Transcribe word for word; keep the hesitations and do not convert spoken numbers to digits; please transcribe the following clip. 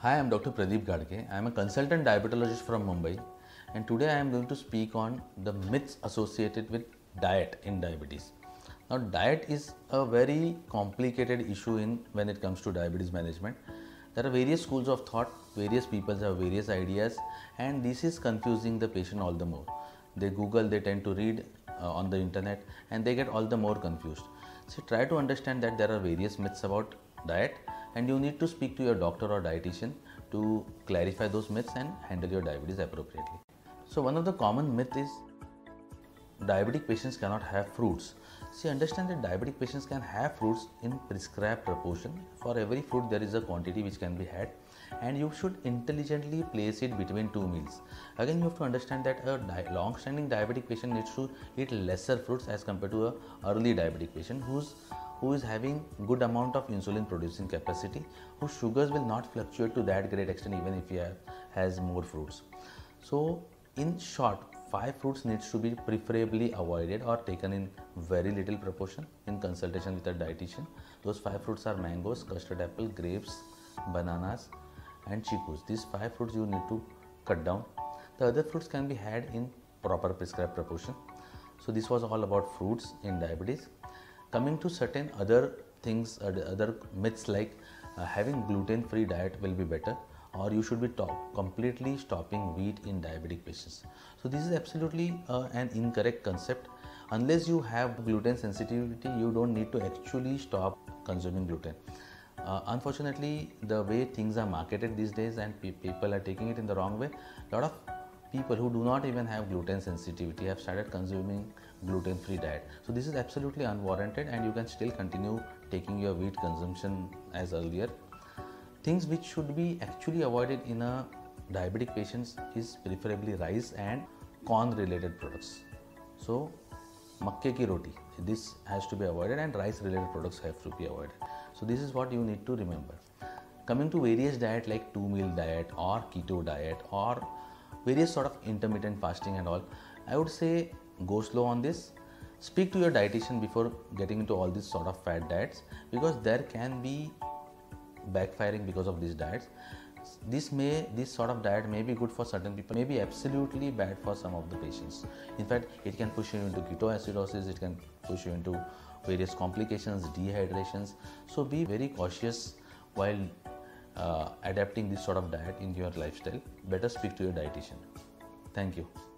Hi, I am Doctor Pradeep Gadge. I am a consultant diabetologist from Mumbai, and today I am going to speak on the myths associated with diet in diabetes. Now, diet is a very complicated issue in when it comes to diabetes management. There are various schools of thought, various people have various ideas, and this is confusing the patient all the more. They Google, they tend to read uh, on the internet, and they get all the more confused. So, try to understand that there are various myths about diet, and you need to speak to your doctor or dietitian to clarify those myths and handle your diabetes appropriately. So, one of the common myth is diabetic patients cannot have fruits. See, understand that diabetic patients can have fruits in prescribed proportion. For every fruit there is a quantity which can be had, and you should intelligently place it between two meals. Again, you have to understand that a di- long-standing diabetic patient needs to eat lesser fruits as compared to a early diabetic patient who's who is having good amount of insulin producing capacity, whose sugars will not fluctuate to that great extent even if he have, has more fruits. So in short, five fruits needs to be preferably avoided or taken in very little proportion in consultation with a dietitian. Those five fruits are mangoes, custard apple, grapes, bananas and chicus. These five fruits you need to cut down. The other fruits can be had in proper prescribed proportion. So this was all about fruits in diabetes. Coming to certain other things, uh, other myths like uh, having gluten-free diet will be better, or you should be top, completely stopping wheat in diabetic patients. So this is absolutely uh, an incorrect concept. Unless you have gluten sensitivity, you don't need to actually stop consuming gluten. Uh, unfortunately, the way things are marketed these days and pe- people are taking it in the wrong way, a lot of people who do not even have gluten sensitivity have started consuming gluten-free diet. So this is absolutely unwarranted, and you can still continue taking your wheat consumption as earlier. Things which should be actually avoided in a diabetic patients is preferably rice and corn related products. So makke ki roti, this has to be avoided, and rice related products have to be avoided. So this is what you need to remember. Coming to various diet like two meal diet or keto diet or various sort of intermittent fasting and all, I would say go slow on this. Speak to your dietitian before getting into all these sort of fad diets, because there can be backfiring because of these diets. This may this sort of diet may be good for certain people, may be absolutely bad for some of the patients. In fact, it can push you into ketoacidosis, it can push you into various complications, dehydrations. So be very cautious while uh, adapting this sort of diet in your lifestyle. Better speak to your dietitian. Thank you.